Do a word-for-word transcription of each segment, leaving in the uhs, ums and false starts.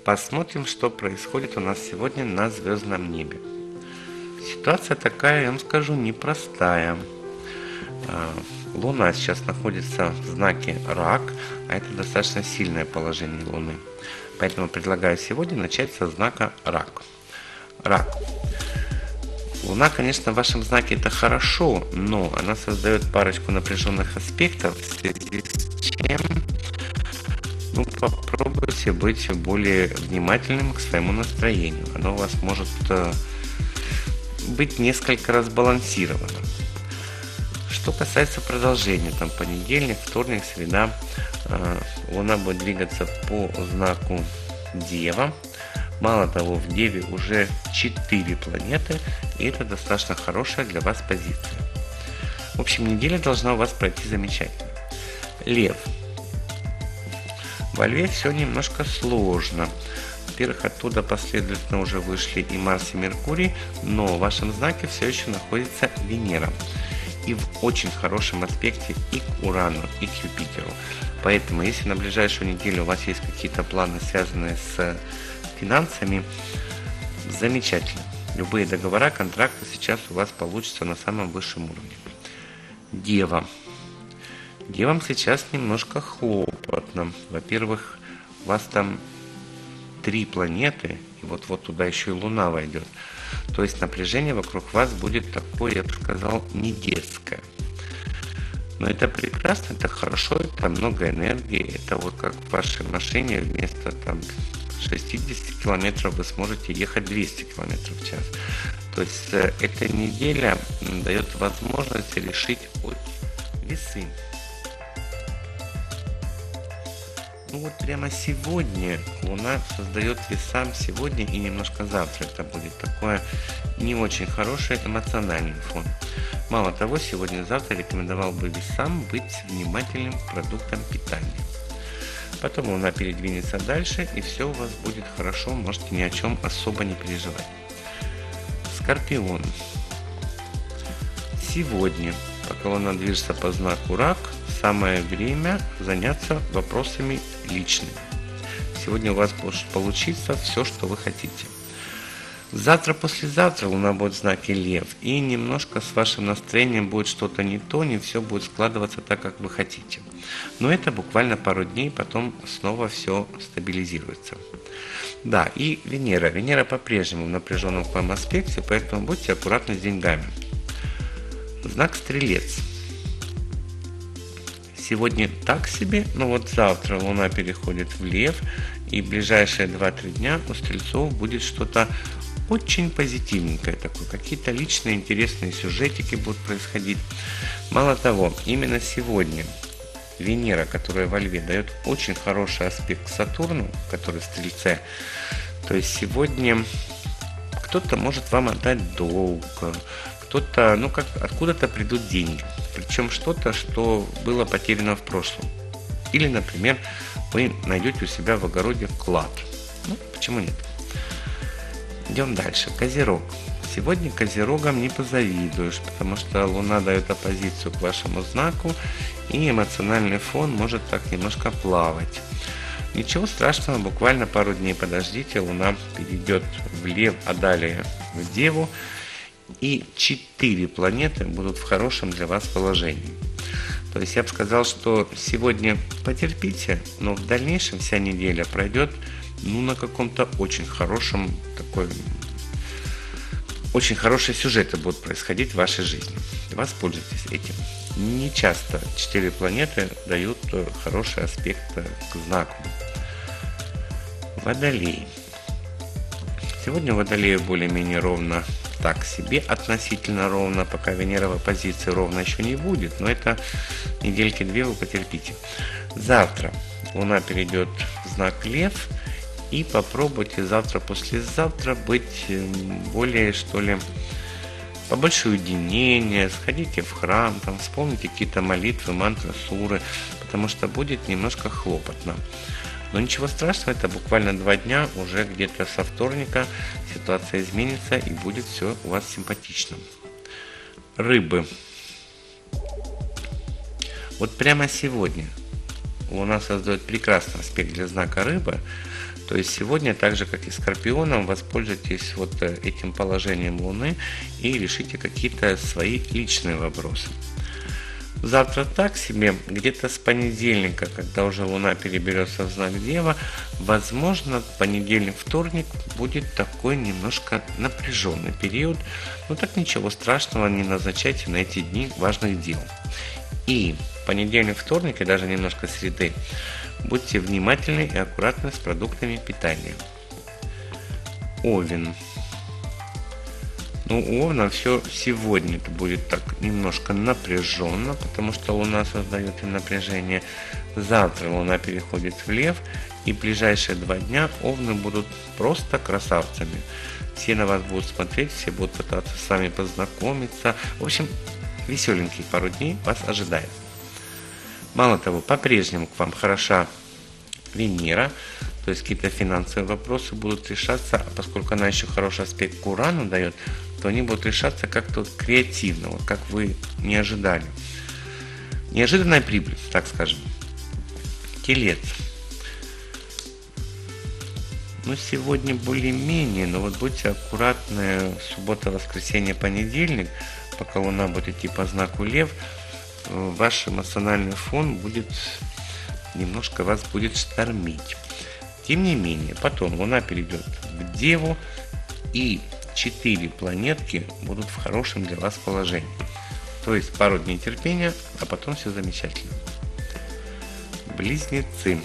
Посмотрим, что происходит у нас сегодня на звездном небе. Ситуация такая, я вам скажу, непростая. Луна сейчас находится в знаке Рак, а это достаточно сильное положение Луны. Поэтому предлагаю сегодня начать со знака Рак. Рак. Луна, конечно, в вашем знаке это хорошо, но она создает парочку напряженных аспектов, в связи с чем ну, попробуйте быть более внимательным к своему настроению. Оно у вас может быть несколько разбалансировано. Что касается продолжения, там понедельник, вторник, среда, э, Луна будет двигаться по знаку Дева. Мало того, в Деве уже четыре планеты, и это достаточно хорошая для вас позиция. В общем, неделя должна у вас пройти замечательно. Лев. Во Льве все немножко сложно. Во-первых, оттуда последовательно уже вышли и Марс, и Меркурий, но в вашем знаке все еще находится Венера. И в очень хорошем аспекте и к Урану, и к Юпитеру. Поэтому, если на ближайшую неделю у вас есть какие-то планы, связанные с финансами, замечательно. Любые договора, контракты сейчас у вас получатся на самом высшем уровне. Дева. Девам сейчас немножко хлопотно. Во-первых, у вас там три планеты, и вот-вот туда еще и Луна войдет. То есть напряжение вокруг вас будет такое, я бы сказал, не детское. Но это прекрасно, это хорошо, это много энергии. Это вот как в вашей машине вместо там шестидесяти километров вы сможете ехать двести километров в час. То есть эта неделя дает возможность решить весы. Ну вот прямо сегодня Луна создает весам сегодня и немножко завтра. Это будет такое не очень хороший эмоциональный фон. Мало того, сегодня и завтра рекомендовал бы весам быть внимательным к продуктам питания. Потом Луна передвинется дальше, и все у вас будет хорошо, можете ни о чем особо не переживать. Скорпион. Сегодня, пока Луна движется по знаку Рак, самое время заняться вопросами личными. Сегодня у вас может получиться все, что вы хотите. Завтра, послезавтра Луна будет в знаке Лев, и немножко с вашим настроением будет что-то не то, не все будет складываться так, как вы хотите. Но это буквально пару дней, потом снова все стабилизируется. Да, и Венера. Венера по-прежнему в напряженном к вам аспекте, поэтому будьте аккуратны с деньгами. Знак Стрелец. Сегодня так себе, но вот завтра Луна переходит в Лев, и в ближайшие два-три дня у Стрельцов будет что-то очень позитивненькое такое, какие-то личные интересные сюжетики будут происходить. Мало того, именно сегодня Венера, которая во Льве, дает очень хороший аспект к Сатурну, который в Стрельце. То есть сегодня кто-то может вам отдать долг, кто-то, ну как, откуда-то придут деньги. Причем что-то, что было потеряно в прошлом. Или, например, вы найдете у себя в огороде клад. Ну, почему нет? Идем дальше. Козерог. Сегодня Козерогам не позавидуешь, потому что Луна дает оппозицию к вашему знаку, и эмоциональный фон может так немножко плавать. Ничего страшного, буквально пару дней подождите, Луна перейдет в Лев, а далее в Деву, и четыре планеты будут в хорошем для вас положении. То есть я бы сказал, что сегодня потерпите, но в дальнейшем вся неделя пройдет ну, на каком-то очень хорошем, такой, очень хорошие сюжеты будут происходить в вашей жизни. Воспользуйтесь этим. Не часто четыре планеты дают хороший аспект к знаку. Водолей. Сегодня у Водолея более-менее ровно так себе, относительно ровно, пока Венера в оппозиции ровно еще не будет, но это недельки две вы потерпите. Завтра Луна перейдет в знак Лев, и попробуйте завтра-послезавтра быть более, что ли, побольше уединения, сходите в храм, там, вспомните какие-то молитвы, мантры, суры, потому что будет немножко хлопотно. Но ничего страшного, это буквально два дня, уже где-то со вторника ситуация изменится и будет все у вас симпатично. Рыбы. Вот прямо сегодня Луна создает прекрасный аспект для знака Рыбы, То есть сегодня, так же как и Скорпионом, воспользуйтесь вот этим положением Луны и решите какие-то свои личные вопросы. Завтра так себе, где-то с понедельника, когда уже Луна переберется в знак Дева, возможно, понедельник-вторник будет такой немножко напряженный период, но так ничего страшного, не назначайте на эти дни важных дел. И понедельник-вторник, и даже немножко среды, будьте внимательны и аккуратны с продуктами питания. Овен. Ну, у Овна все сегодня это будет так немножко напряженно, потому что Луна создает им напряжение. Завтра Луна переходит в Лев, и ближайшие два дня Овны будут просто красавцами. Все на вас будут смотреть, все будут пытаться с вами познакомиться. В общем, веселенькие пару дней вас ожидает. Мало того, по-прежнему к вам хороша Венера, то есть какие-то финансовые вопросы будут решаться, а поскольку она еще хороший аспект к Урану дает, то они будут решаться как-то вот креативно, вот как вы не ожидали. Неожиданная прибыль, так скажем. Телец. Ну, сегодня более-менее, но вот будьте аккуратны, суббота, воскресенье, понедельник, пока Луна будет идти по знаку Лев, ваш эмоциональный фон будет, немножко вас будет штормить. Тем не менее, потом Луна перейдет в Деву, и четыре планетки будут в хорошем для вас положении. То есть пару дней терпения, а потом все замечательно. Близнецы.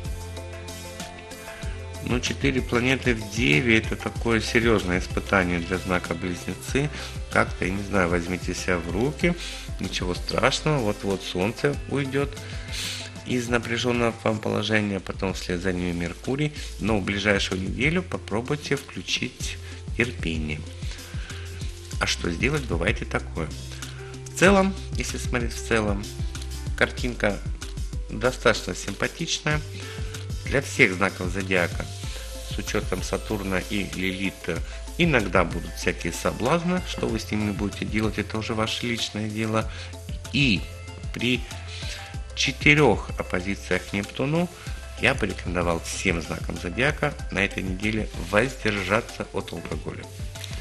Ну, четыре планеты в Деве — это такое серьезное испытание для знака Близнецы. Как-то, я не знаю, возьмите себя в руки, ничего страшного, вот-вот Солнце уйдет из напряженного к вам положения, потом вслед за ними Меркурий, но в ближайшую неделю попробуйте включить терпение. А что сделать, бывает и такое. В целом, если смотреть в целом, картинка достаточно симпатичная. Для всех знаков зодиака, с учетом Сатурна и Лилита, иногда будут всякие соблазны, что вы с ними будете делать, это уже ваше личное дело. И при четырех оппозициях к Нептуну я бы рекомендовал всем знакам зодиака на этой неделе воздержаться от алкоголя.